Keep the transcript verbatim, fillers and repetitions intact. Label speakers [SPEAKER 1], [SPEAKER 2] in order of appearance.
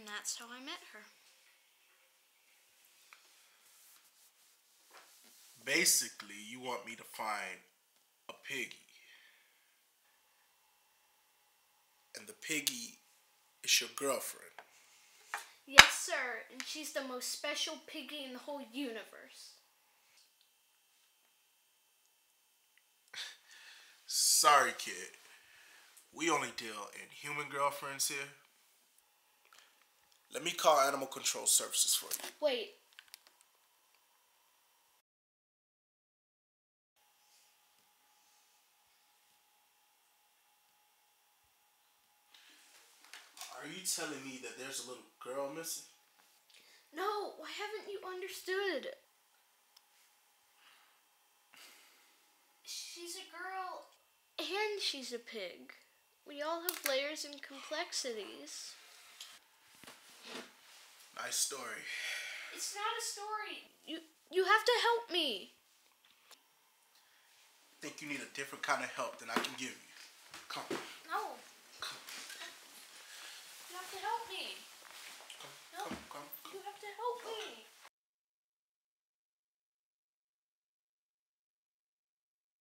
[SPEAKER 1] that's how I met her.
[SPEAKER 2] Basically, you want me to find a piggy. And the piggy is your girlfriend.
[SPEAKER 1] Yes, sir, and she's the most special piggy in the whole universe.
[SPEAKER 2] Sorry, kid. We only deal in human girlfriends here. Let me call Animal Control Services for you.
[SPEAKER 1] Wait.
[SPEAKER 2] Are you telling me that there's a little girl missing?
[SPEAKER 1] No, why haven't you understood? She's a girl. And she's a pig. We all have layers and complexities.
[SPEAKER 2] Nice story.
[SPEAKER 1] It's not a story. You you have to help me.
[SPEAKER 2] I think you need a different kind of help than I can give you. Come.
[SPEAKER 1] No.
[SPEAKER 2] Come.
[SPEAKER 1] You have to help me.